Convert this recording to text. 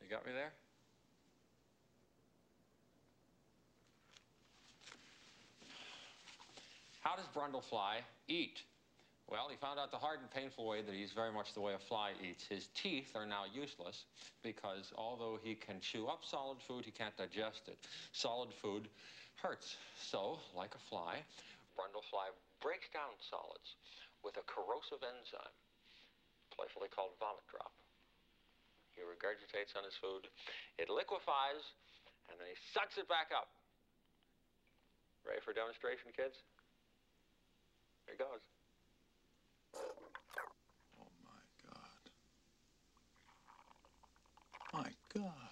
You got me there? How does Brundlefly eat? Well, he found out the hard and painful way that he's very much the way a fly eats. His teeth are now useless because although he can chew up solid food, he can't digest it. Solid food hurts. So, like a fly, Brundlefly breaks down solids with a corrosive enzyme, playfully called vomit drop. He regurgitates on his food, it liquefies, and then he sucks it back up. Ready for a demonstration, kids? Here goes. Oh, my God. My God.